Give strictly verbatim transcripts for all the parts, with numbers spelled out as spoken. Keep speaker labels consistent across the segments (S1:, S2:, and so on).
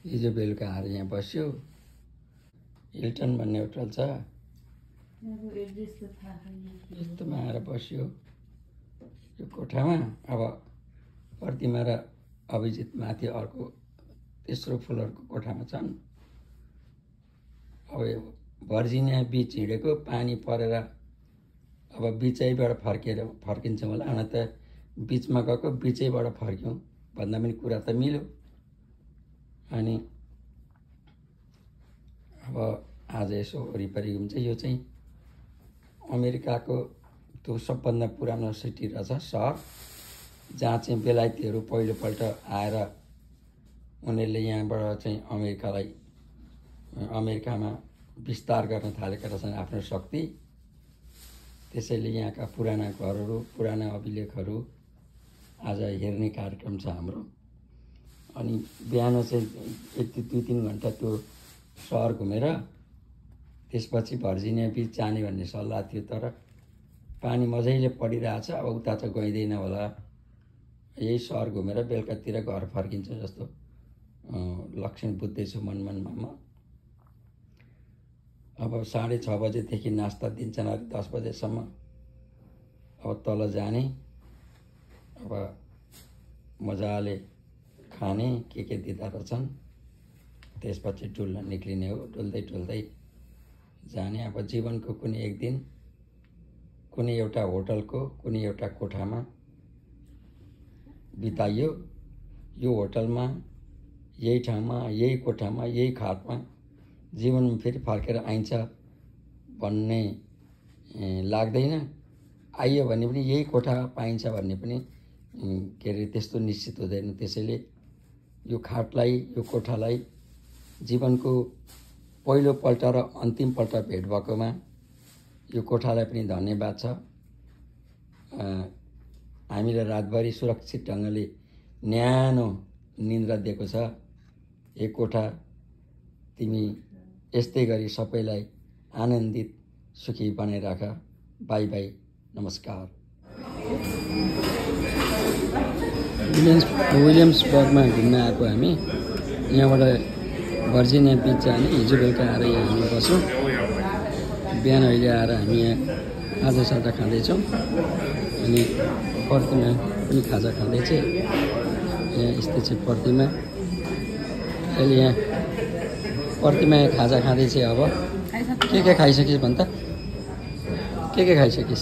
S1: हिजो बेलुका आएर यहाँ बस्यो। हिल्टन भन्ने होटल छ, यस्तोमा आएर बस्यो यो कोठामा। अब प्रतिमा र अभिजित माथि अर्को तेस्रो फ्लोरको कोठामा छन्। अब भर्जिनिया बिच हिँडेको पानी परेर अब बिचैबाट फर्केर फर्किन्छौँ होला, न त बिचमा गएको बिचैबाट फर्क्यौँ भन्दा पनि कुरा त मिल्यो। अनि अब आज यसो वरिपरि घुम्छ। यो चाहिँ अमेरिकाको त्यो सबभन्दा पुरानो सिटी रहेछ, सहर, जहाँ चाहिँ बेलायतीहरू पहिलोपल्ट आएर उनीहरूले यहाँबाट चाहिँ अमेरिकालाई अमेरिकामा विस्तार गर्न थालेका रहेछन् आफ्नो शक्ति। त्यसैले यहाँका पुराना घरहरू, पुराना अभिलेखहरू आज हेर्ने कार्यक्रम छ हाम्रो। अनि बिहान चाहिँ एक दुई तिन घन्टा त्यो सहर घुमेर त्यसपछि भर्जिनिया बिच जाने भन्ने सल्लाह थियो, तर पानी मजाले परिरहेछ। अब उता त गइँदैन होला, यही सहर घुमेर बेलुकातिर घर फर्किन्छ जस्तो लक्षण बुझ्दैछु मन मनमा म। अब साढे छ बजेदेखि नास्ता दिन्छन् अरे दस बजेसम्म। अब तल जाने, अब मजाले खाने, के के दिँदा रहेछन्, त्यसपछि डुल्न निक्लिने हो। डुल्दै डुल्दै जाने। अब जीवनको कुनै एक दिन कुनै एउटा होटलको कुनै एउटा कोठामा बिताइयो। यो होटलमा, यही ठाउँमा, यही कोठामा, यही खाटमा जीवनमा फेरि फर्केर आइन्छ भन्ने लाग्दैन। आइयो भने पनि यही कोठा पाइन्छ भन्ने पनि के अरे त्यस्तो निश्चित हुँदैन। त्यसैले यो खाटलाई, यो कोठालाई जीवनको पहिलोपल्ट र अन्तिमपल्ट भेट भएकोमा यो कोठालाई पनि धन्यवाद छ। हामीलाई रातभरि सुरक्षित ढङ्गले न्यानो निन्द्रा दिएको छ। यो कोठा तिमी यस्तै गरी सबैलाई आनन्दित सुखी बनाइराख। बाई बाई, नमस्कार। विलियम्स विलियम्सबर्गमा घुम्न आएको हामी। यहाँबाट भर्जिनिया बिच जाने। हिजो बेलुका आएर यहाँ हामी बस्यौँ। बिहान अहिले आएर हामी यहाँ खाजा साजा खाँदैछौँ। अनि प्रतिमा पनि खाजा खाँदैछ। यहाँ यस्तै छ प्रतिमा। अहिले यहाँ प्रतिमा यहाँ खाजा खाँदैछ। अब के के खाइसकिस् भन् त? के के खाइसकिस्?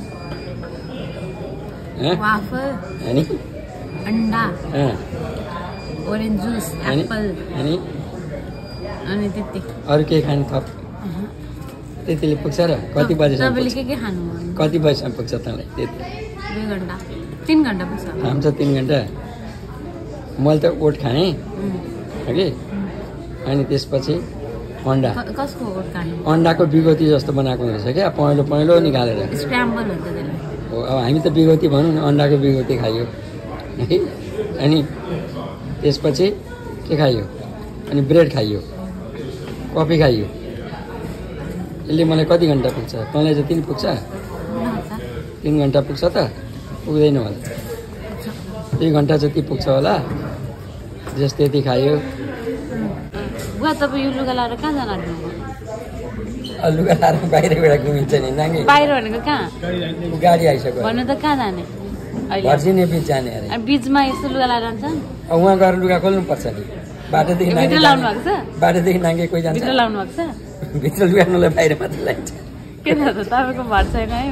S2: वाफल,
S1: अनि
S2: अन्डा, ओरेन्ज जुस, एप्पल,
S1: अनि
S2: अनि त्यति।
S1: अरू केही खानु थप? त्यतिले पुग्छ र? कति बजेसम्म?
S2: तपाईँले के के खानु?
S1: कति बजेसम्म पुग्छ तँलाई? त्यति
S2: दुई घन्टा तिन घन्टा पुग्छ।
S1: हुन्छ तिन घन्टा। मैले त ओट खाएँ हगि। अनि त्यसपछि अन्डा।
S2: कसको ओट खानु?
S1: अन्डाको बिगौती जस्तो बनाएको रहेछ क्या, पहेँलो पहेँलो निकालेर।
S2: स्क्रैम्बल हुन्छ त्यसलाई।
S1: हो, अब हामी त बिगौती भनौँ न, अन्डाको बिगौती खाइयो है। अनि त्यसपछि के खाइयो? अनि ब्रेड खाइयो, कफी खाइयो। यसले मलाई कति घन्टा पुग्छ? तँलाई जति नि पुग्छ? तिन घन्टा पुग्छ त? पुग्दैन होला, दुई घन्टा जति पुग्छ होला। जस त्यति खायो।
S2: बुवा तपाईँ यो लुगा लाएर कहाँ जानु आँट्नुभयो?
S1: लुगा लाएर बाहिरबाट घुमिन्छ नि नानी।
S2: बाहिर भनेको कहाँ?
S1: गाडी आइसक्यो।
S2: भन्नु त कहाँ जाने?
S1: भर्जिनिया बिच जाने अरे।
S2: बिचमा यस्तो लुगा लाएर जान्छ?
S1: उहाँ गएर लुगा खोल्नु पर्छ नि। बाटोदेखि
S2: भित्र लाउनु भएको छ?
S1: बाटोदेखि नाङ्गे कोही जान्छ?
S2: भित्र लाउनु भएको छ?
S1: भित्र लुगा नलाई बाहिर मात्र लाइन्छ।
S2: के थाहा छ, तपाईँको भर छैन है।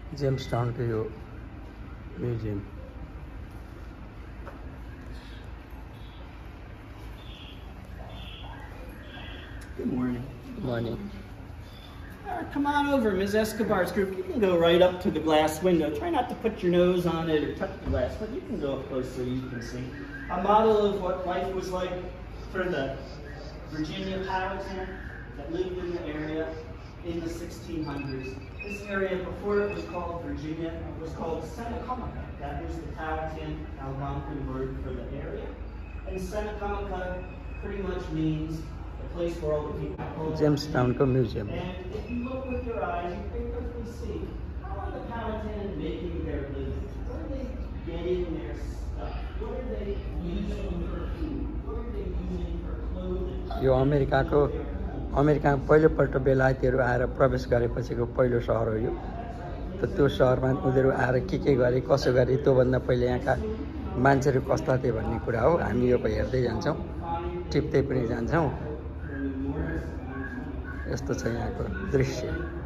S1: जेम्सटाउनको यो museum.
S3: Good morning.
S1: Morning.
S3: Uh, come on over, Miz Escobar's group. You can go right up to the glass window. Try not to put your nose on it or touch the glass, but you can go up close so you can see a model of what life was like for the Virginia Powhatan that lived in the area in the sixteen hundreds. This area, before it was called Virginia, was called Senecomica. That was the Powhatan Algonquin word for the area. And Senecomica pretty much means the place where all the people.
S1: जेम्सटाउनको museum.
S3: And if you look with your eyes, you can quickly see how are the Powhatan making their living? Where are they getting their stuff? What are they using for food? What are they using for clothing?
S1: यो अमेरिकाको अमेरिकामा पहिलोपल्ट बेलायतीहरू आएर प्रवेश गरेपछिको पहिलो सहर हो यो। त त्यो सहरमा उनीहरू आएर के के गरे कसो गरे त्योभन्दा पहिले यहाँका मान्छेहरू कस्ता थिए भन्ने कुरा हो। हामी यो हेर्दै जान्छौँ, टिप्दै पनि जान्छौँ। यस्तो छ यहाँको दृश्य।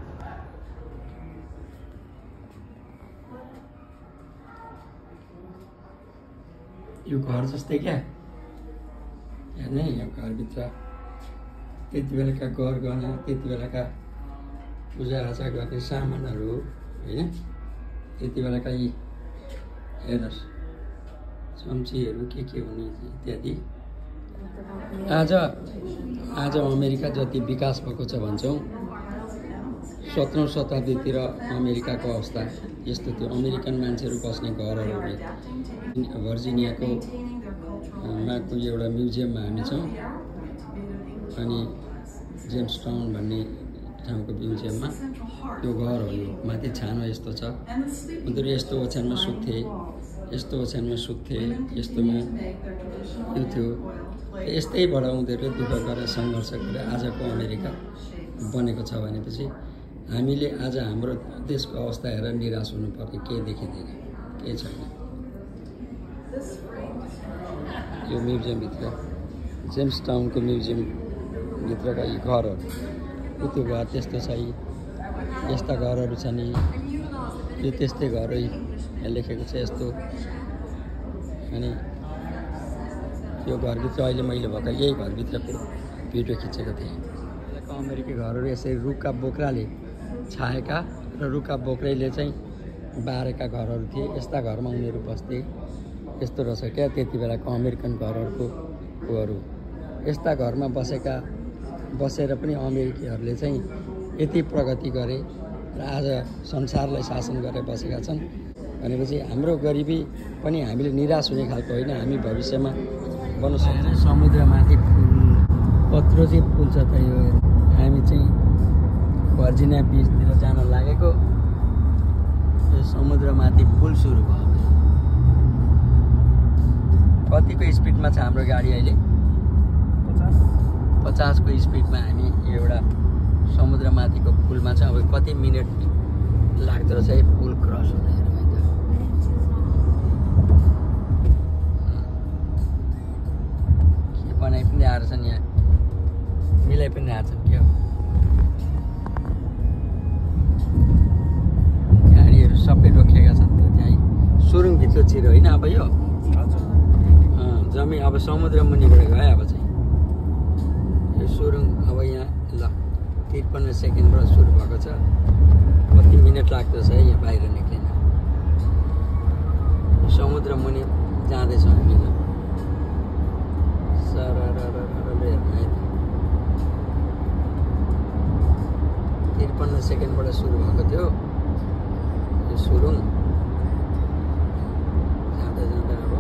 S1: यो घर जस्तै क्या हेर्ने, यो घरभित्र त्यति बेलाका गर गहना, त्यति बेलाका पूजाआजा गर्ने सामानहरू होइन, त्यति बेलाका यी हेर्नुहोस् चम्चीहरू के के हुने इत्यादि। आज आज अमेरिका जति विकास भएको छ भन्छौँ, सत्रौँ शताब्दीतिर अमेरिकाको अवस्था यस्तो थियो। अमेरिकन मान्छेहरू बस्ने घरहरू भर्जिनियाको माको एउटा म्युजियममा हामी छौँ, अनि जेम्सटाउन भन्ने ठाउँको म्युजियममा यो घर हो। यो माथि छानो यस्तो छ, उनीहरू यस्तो ओछ्यानमा सुत्थे, यस्तो ओछ्यानमा सुत्थे, यस्तोमा यो थियो। यस्तैबाट उनीहरूले दुःख गरेर सङ्घर्ष गरेर आजको अमेरिका बनेको छ भनेपछि हामीले आज हाम्रो देशको अवस्था हेरेर निराश हुनुपर्ने केही देखिँदैन, केही छैन। यो म्युजियमभित्र जेम्सटाउनको म्युजियमभित्रका यी घरहरू त्यो घर त्यस्तो छ, यी यस्ता घरहरू छन्, यो त्यस्तै घर हो यहाँ लेखेको छ यस्तो। अनि यो घरभित्र अहिले मैले भर्खर यही घरभित्रको भिडियो खिचेको थिएँ। अमेरिकी घरहरू यसरी रुखका बोक्राले छाएका र रुखका बोक्राले चाहिँ बारेका घरहरू थिए। यस्ता घरमा उनीहरू बस्थे। यस्तो रहेछ क्या त्यति बेलाको अमेरिकन घरहरूको ऊहरू। यस्ता घरमा बसेका बसेर पनि अमेरिकीहरूले चाहिँ यति प्रगति गरे र आज संसारलाई शासन गरेर बसेका छन् भनेपछि हाम्रो गरिबी पनि हामीले निराश हुने खालको होइन। हामी भविष्यमा बन्न सक्छौँ। समुद्रमाथि कत्रो चाहिँ पुल छ त यो। हामी चाहिँ भर्जिनिया बिचतिर जान लागेको, यो समुद्रमाथि पुल सुरु भयो। कतिको स्पिडमा छ हाम्रो गाडी अहिले? पचास पचासको स्पिडमा हामी एउटा समुद्रमाथिको पुलमा छ। अब कति मिनट लाग्दो रहेछ है पुल क्रस हुँदा। के बनाइ पनि आएर छन् यहाँ, मिलाइ पनि आएको छन् क्या गाडीहरू सबै रोकिएका छन्। त्यो त्यहीँ सुरुङभित्र छिरो होइन अब यो जम्मै अब समुद्र मुनिबाट गयो। अब चाहिँ यो सुरुङ अब यहाँ ल त्रिपन्न सेकेन्डबाट सुरु भएको छ। कति मिनट लाग्दो छ है यहाँ बाहिर निक्लिन। समुद्र मुनि जाँदैछौँ हामी। ल सर हेर्नु है, त्रिपन्न सेकेन्डबाट सुरु भएको थियो यो सुरुङ। जाँदा जाँदा अब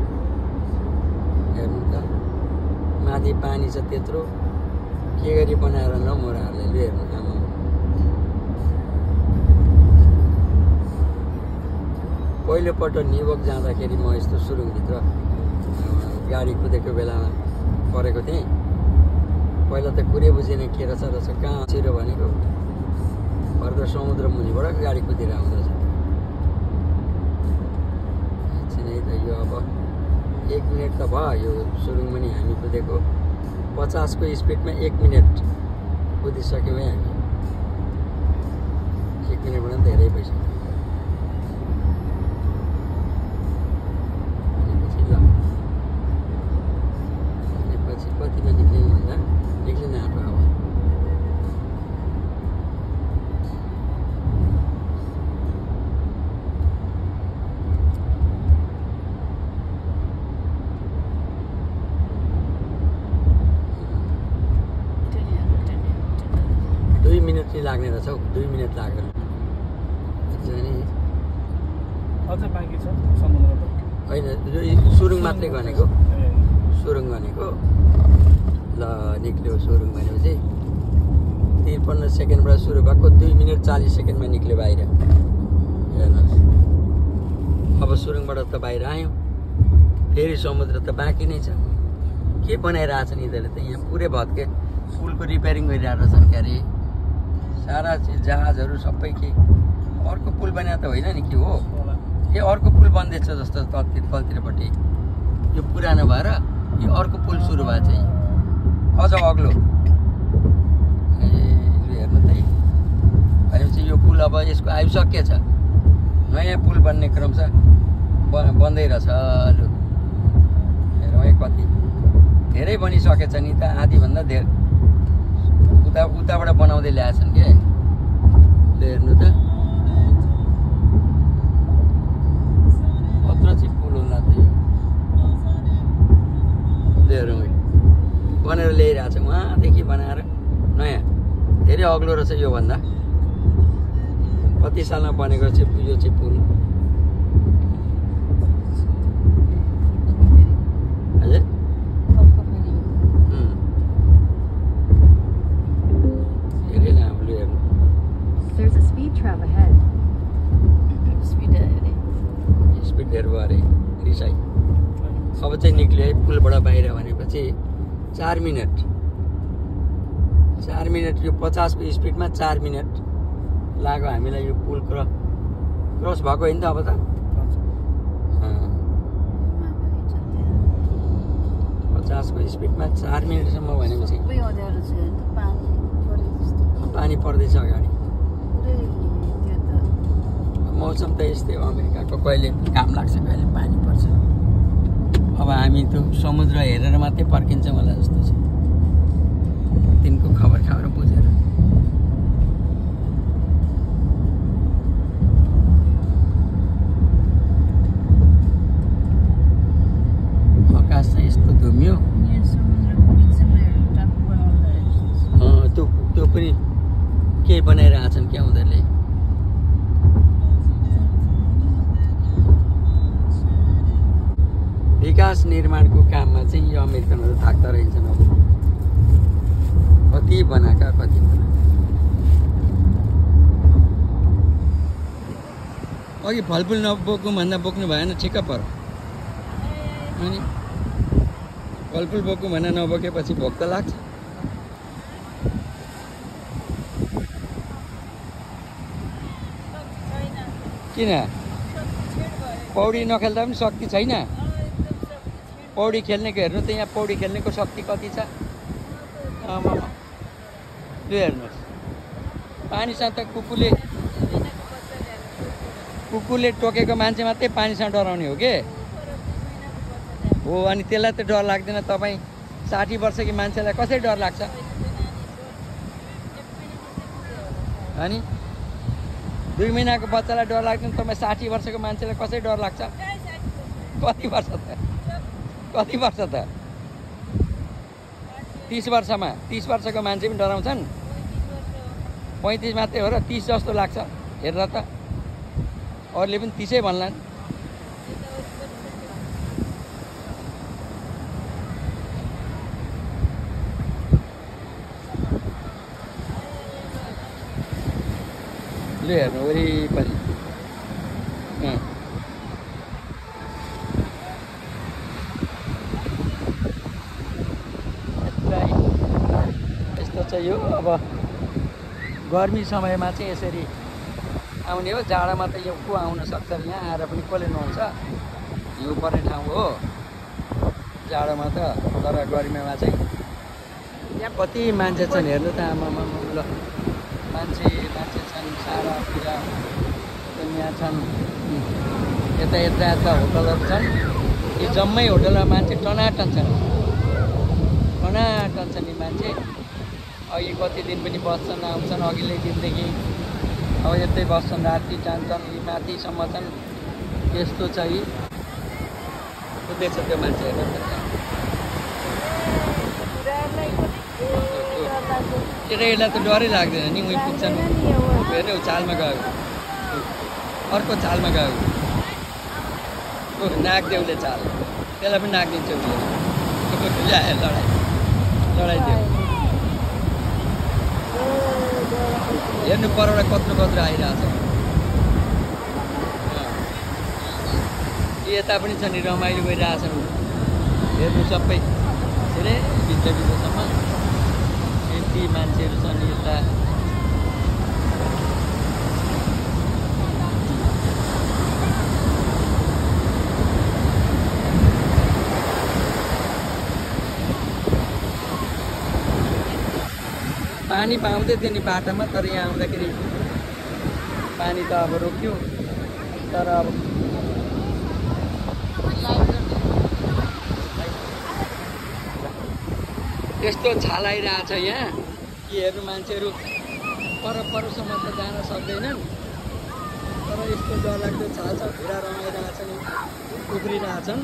S1: हेर्नु त माथि पानी छ त्यत्रो, के गरी बनाएर ल मोराहरूले लु हेर्नु। आमा पहिलोपल्ट न्युयोर्क जाँदाखेरि म यस्तो सुरुङभित्र गाडी कुदेको बेलामा परेको थिएँ। पहिला त कुरै बुझेन के रहेछ रहेछ कहाँ छिरो भनेको भर्खर समुद्र मुनिबाट गाडी कुदेर आउँदैछ। है त यो अब एक मिनट त भयो यो सुरुङ मुनि हामी कुदेको। पचासको स्पिडमा एक मिनट कुदिसक्यौँ है हामी। एक मिनटबाट पनि धेरै भइसक्यो। मिनट लाग्यो
S4: अझै बाँकी छ समुद्र त
S1: होइन सुरुङ मात्रै भनेको सुरुङ भनेको ल निक्ल्यो सुरुङ भनेपछि त्रिपन्न सेकेन्डबाट सुरु भएको दुई मिनट चालिस सेकेन्डमा निक्ल्यो बाहिर हेर्नुहोस् अब सुरुङबाट त बाहिर आयो फेरि समुद्र त बाँकी नै छ के बनाइरहेछन् यिनीहरूले त यहाँ पुरै भत्के पुलको रिपेयरिङ गरिरहेको छन् क्यारे सारा चिज जहाजहरू सबै के अर्को पुल बनाए त होइन नि के हो यो अर्को पुल बन्दैछ जस्तो तलतिर तलतिरपट्टि यो पुरानो भएर यो अर्को पुल सुरु भएको छ अझ अग्लो ए हेर्नु त भनेपछि यो पुल अब यसको आयु सकिएछ नयाँ पुल बन्ने क्रम छ बन्दै रहेछ लु हेरौँ है कति धेरै बनिसकेछ नि त आधीभन्दा धेरै उता उताबाट बनाउँदै ल्याएछन् के हेर्नु त कत्रो चाहिँ पुल होला त यो हेरौँ है बनेर ल्याइरहेको छ उहाँदेखि बनाएर नयाँ धेरै अग्लो रहेछ योभन्दा कति सालमा बनेको चाहिँ यो चाहिँ पुल हजुर धेरै लामो हेर्नु स्पिड धेरै भयो अरे रिसाई अब चाहिँ निक्ल्यो है पुलबाट बाहिर भनेपछि चार मिनट चार मिनट यो पचासको स्पिडमा चार मिनट लाग्यो हामीलाई यो पुल क्र क्रस भएको होइन त अब त पचासको स्पिडमा चार मिनटसम्म भनेपछि पानी पर्दैछ अगाडि मौसम त यस्तै हो अमेरिकाको कहिले घाम लाग्छ कहिले पानी पर्छ अब हामी त समुद्र हेरेर मात्रै पर्किन्छौँ होला जस्तो छ दिनको खबर खबर बुझेर आकाश चाहिँ यस्तो धुम्यो त्यो त्यो पनि केही बनाइरहेछन् क्या उनीहरूले विकास निर्माणको काममा चाहिँ यो अमेरिकनहरू थाक्दा रहन्छन् अब कति बनाएका कति बनाएका अघि फलफुल नबोक्नु भन्दा बोक्नु भएन ठिक्क पर अनि फलफुल बोक्नु भन्दा नबोकेपछि भोक त लाग्छ किन पौडी नखेल्दा पनि शक्ति छैन पौडी खेल्नेको हेर्नु त यहाँ पौडी खेल्नेको शक्ति कति छ आमा लु हेर्नुहोस् पानीसँग त कुकुरले कुकुरले टोकेको मान्छे मात्रै पानीसँग डराउने हो के हो अनि त्यसलाई त डर लाग्दैन तपाईँ साठी वर्षकी मान्छेलाई कसरी डर लाग्छ अनि दुई महिनाको बच्चालाई डर लाग्दैन तपाईँ साठी वर्षको मान्छेलाई कसरी डर लाग्छ कति वर्ष त कति वर्ष त तीस वर्षमा तीस वर्षको मान्छे पनि डराउँछन् पैँतिस मात्रै हो र तीस जस्तो लाग्छ हेरेर त अरूले पनि तीसै भन्लान् लु हेर्नु वरिपरि यस्तो चाहिँ यो अब गर्मी समयमा चाहिँ यसरी आउने हो जाडोमा त यो को आउन सक्छ यहाँ आएर पनि कसले नुहाउँछ हिउँ पर्ने ठाउँ हो जाडोमा त तर गर्मीमा चाहिँ यहाँ कति मान्छे छन् हेर्नु त आमामा ल मान्छे मान्छे छन् सारा कुरा यहाँ छन् यता यता यता होटलहरू छन् यो जम्मै होटलमा मान्छे टनाटन छन् टनाटन छन् यी मान्छे अघि कति दिन पनि बस्छन् आउँछन् अघिल्लै दिनदेखि अब यतै बस्छन् राति जान्छन् यी माथिसम्म छन् यस्तो चाहिँ कुद्दैछ त्यो मान्छेहरू केटाकेटीलाई त डरै लाग्दैन नि उहीँ पुग्छन् फेरि चालमा गयो अर्को चालमा गयो नागदेउले चाल त्यसलाई पनि नागिदिन्छ उसले ल्यायो लडाइँ लडाइदियो हेर्नु परबाट कत्रो कत्रो आइरहेछ यता पनि छ नि रमाइलो भइरहेछन् हेर्नु सबै धेरै भित्र भित्रसम्म यति मान्छेहरू छन् यता पानी पाउँदै थियो नि बाटोमा तर यहाँ आउँदाखेरि पानी त अब रोक्यो तर अब यस्तो छाल आइरहेछ यहाँ कि हेर्नु मान्छेहरू पर परसम्म त जान सक्दैनन् तर यस्तो डरलाग्दो छाल छ पुरा रमाइरहेछन् उफ्रिरहेछन्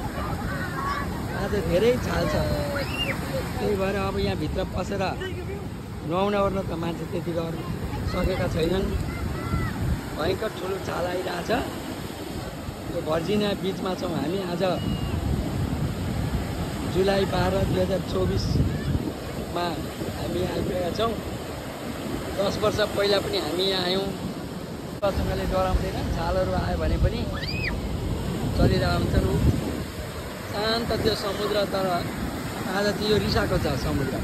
S1: आज धेरै छाल छ त्यही भएर अब यहाँ भित्र पसेर नुहाउन ओर्न त मान्छे त्यति गर्न सकेका छैनन् भयङ्कर ठुलो छाल आइरहेछ यो भर्जिनिया बिचमा छौँ हामी आज जुलाई बाह्र दुई हजार चौबिसमा हामी आइपुगेका छौँ दस वर्ष पहिला पनि हामी यहाँ आयौँ सँगले डराउँदैन छालहरू आयो भने पनि चलिरहन्छन् शान्त त्यो समुद्र तर आज चाहिँ यो रिसाएको छ समुद्र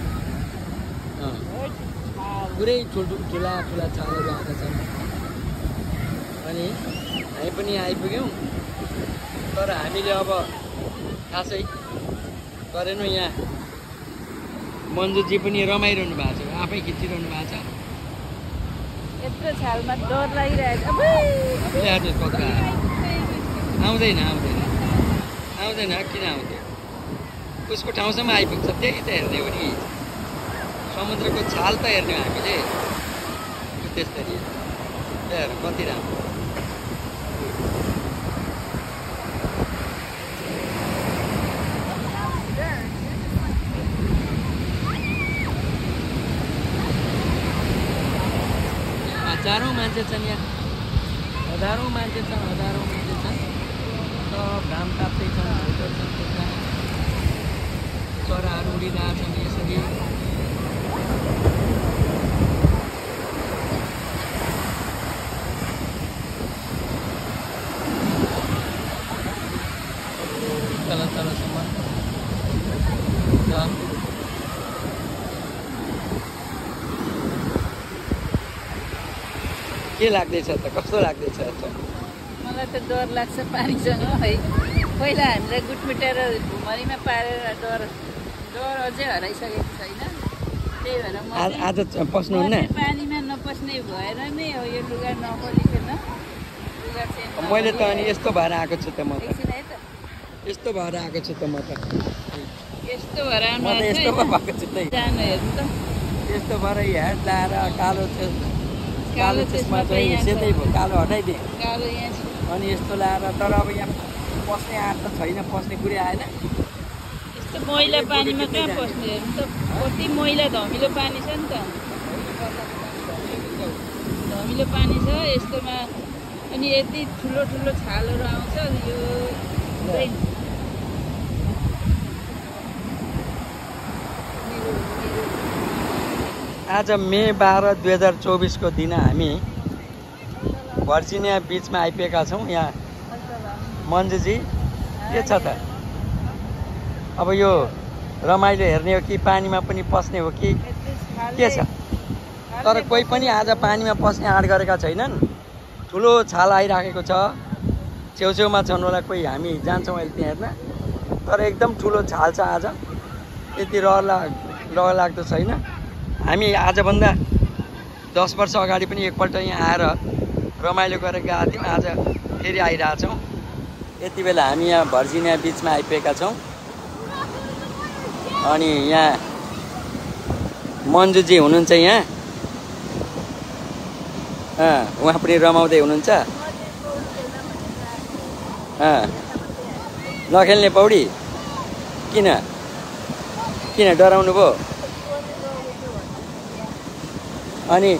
S1: पुरै ठुल ठुला ठुला छालहरू आएका छन् अनि हामी पनि आइपुग्यौँ तर हामीले अब खासै गरेनौँ यहाँ मन्जुजी पनि रमाइरहनु भएको छ आफै खिचिरहनु भएको छ
S2: यत्रो छालमा डर लागिरहेछ
S1: हेर्नु कत्रो आउँदैन आउँदैन आउँदैन किन आउँदैन उसको ठाउँसम्म आइपुग्छ त्यही त हेर्ने हो नि समुद्रको छाल त हेर्ने हो हामीले त्यस्तरी हेर कति राम्रो हजारौँ मान्छे छन् यहाँ हजारौँ मान्छे छन् हजारौँ मान्छे छन् सब घाम ताप्दै छन् होटल छन् त्यता चराहरू उडिरहेछन् यसरी तल तलसम्म के लाग्दैछ त कस्तो लाग्दैछ त
S2: मलाई त डर लाग्छ पानीसँग है पहिला हामीलाई गुटमुटेर भुमरीमा पारेर डर डर अझै हराइसकेको छैन त्यही भएर म
S1: आज पस्नुहुन्न
S2: पानीमा नपस्ने भएर नै हो यो लुगा नपलिकन लुगा चाहिँ
S1: मैले त अनि यस्तो भएर आएको छु त म त
S2: एकछिन है त
S1: यस्तो भएर आएको छु त म त
S2: यस्तो भएर
S1: म त यस्तो भएको छु त
S2: जानु हेर्नु त
S1: यस्तो भएर हेड लाएर कालो कालो चस्मा चाहिँ सेतै भयो कालो हटाइदिएँ
S2: कालो यहाँ छ
S1: अनि यस्तो लाएर तर अब यहाँ पस्ने आँट त छैन पस्ने कुरै आएन
S2: यस्तो मैला पानीमा कहाँ पस्ने हेर्नु त कति मैला धमिलो पानी छ नि त धमिलो पानी छ यस्तोमा अनि यति ठुलो ठुलो छालहरू आउँछ यो
S1: आज मे बाह्र दुई हजार चौबिसको दिन हामी भर्जिनिया बिचमा आइपुगेका छौँ यहाँ मन्जुजी के छ त अब यो रमाइलो हेर्ने हो कि पानीमा पनि पस्ने हो कि के छ तर कोही पनि आज पानीमा पस्ने आँट गरेका छैनन् ठुलो छाल आइराखेको छ छेउछेउमा छन् होला कोही हामी जान्छौँ अहिले त्यहाँ हेर्न तर एकदम ठुलो छाल छ आज यति रहर लाग रहर लाग्दो छैन हामी आजभन्दा दस वर्ष अगाडि पनि एकपल्ट यहाँ आएर रमाइलो गरेर गएका थियौँ आज फेरि आइरहेछौँ यति बेला हामी यहाँ भर्जिनिया बिचमा आइपुगेका छौँ अनि यहाँ मन्जुजी हुनुहुन्छ यहाँ उहाँ पनि रमाउँदै हुनुहुन्छ नखेल्ने पौडी किन किन डराउनु भयो अनि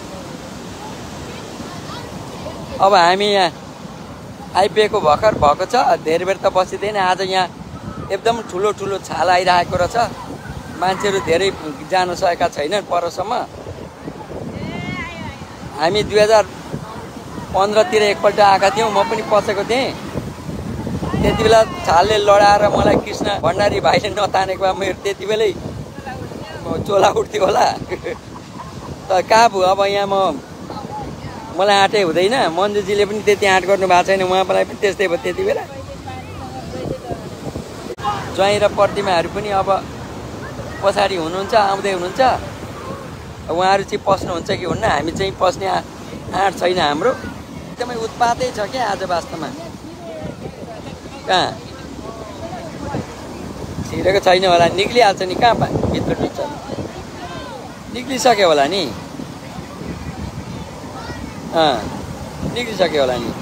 S1: अब हामी यहाँ आइपुगेको भर्खर भएको छ, धेरै बेर त बसिँदैन। आज यहाँ एकदम ठुलो ठुलो छाला आइरहेको रहेछ, मान्छेहरू धेरै जान सकेका छैनन् परसम्म। हामी दुई हजार पन्ध्रतिर एकपल्ट आएका थियौँ, म पनि पसेको थिएँ। त्यति बेला छालले लडाएर मलाई कृष्ण भण्डारी भाइले नतानेको भए मेरो त्यति बेलै चोला उठ्थ्यो होला। त कहाँ भयो अब यहाँ म मलाई आँटै हुँदैन, मन्जुजीले पनि त्यति आँट गर्नु भएको छैन, उहाँलाई पनि त्यस्तै भयो त्यति बेला। ज्वाइँ र प्रतिमाहरू पनि अब पछाडि हुनुहुन्छ, आउँदै हुनुहुन्छ। उहाँहरू चाहिँ पस्नुहुन्छ कि हुन्न, हामी चाहिँ पस्ने आँट छैन हाम्रो। एकदमै उत्पातै छ क्या आज वास्तवमा। कहाँ छिरेको छैन होला, निक्लिहाल्छ नि, कहाँ भित्र भित्र निक्लिसक्यो होला नि। अँ निक्लिसक्यो होला नि।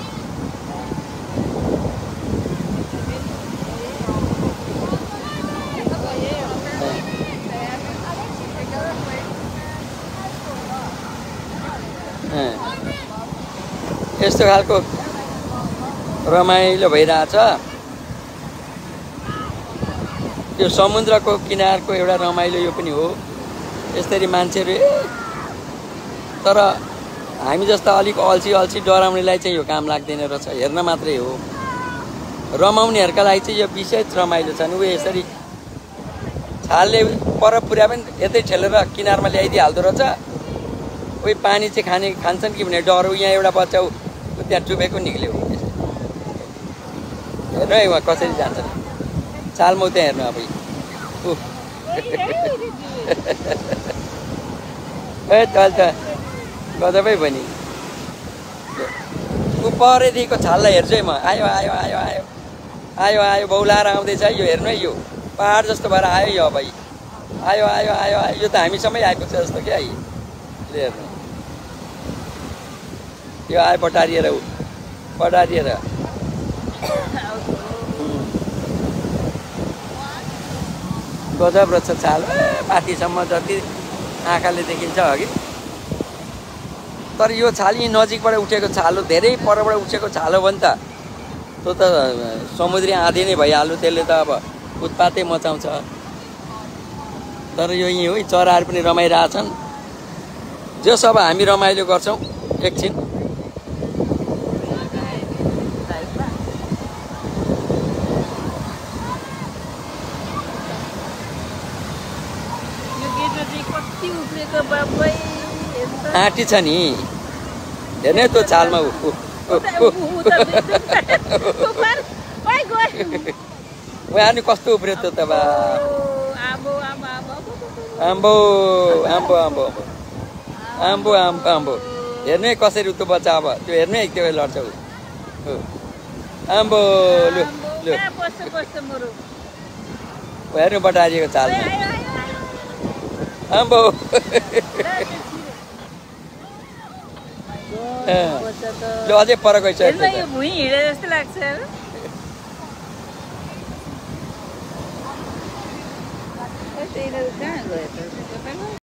S1: यस्तो खालको रमाइलो भइरहेछ। यो समुद्रको किनारको एउटा रमाइलो यो पनि हो। यसरी मान्छेहरू, तर हामी जस्ता अलिक अल्छी अल्छी डराउनेलाई चाहिँ यो काम लाग्दैन रहेछ, हेर्न मात्रै हो। रमाउनेहरूका लागि चाहिँ यो विशेष रमाइलो छ नि। ऊ यसरी छालले पर पुरा पनि यतै ठेलेर किनारमा ल्याइदिइहाल्दो रहेछ। कोही पानी चाहिँ खाने खान्छन् कि भने डर। यहाँ एउटा बच्चा त्यहाँ डुबेको निक्ल्यो। हेर्नु है उहाँ कसरी जान्छ छालमा त्यहाँ हेर्नु। अब ए चल त गजबै पनि ऊ परेदेखिको छाललाई हेर्छु है म। आयो आयो आयो आयो आयो आयो बौलाएर आउँदैछ यो, हेर्नु है यो पहाड जस्तो भएर आयो यो। अब आयो आयो आयो आयो यो त हामीसँगै आइपुग्छ जस्तो क्या। हेर्नु यो आयो बटारिएर, ऊ बटारिएर गजब रहेछ छाल, माथिसम्म जति आँखाले देखिन्छ अघि। तर यो छाल यी नजिकबाट उठेको छाल हो, धेरै परबाट उठेको छाल हो भने त त्यो त समुद्री आँधी नै भइहाल्यो, त्यसले त अब उत्पातै मचाउँछ। तर यो यहीँ हो, चराहरू पनि रमाइरहेछन्। जस अब हामी रमाइलो गर्छौँ एकछिन। आँटी छ नि, हेर्ने त्यो छालमा उहाँ नि कस्तो उफ्रियो त्यो त बा। आम्बो आम्बो आम्बो आम्बो आम्बो आम्बो आम्बो हेर्नु है कसरी त्यो बच्चा। अब त्यो हेर्नु है त्यो लड्छ ऊ आम्बो। लु लु हेर्नु बटारिएको छालमा आम्बो। ल अझै पर गइसक्यो।
S2: भुइँ हिँडे जस्तो लाग्छ। कहाँ गयो त?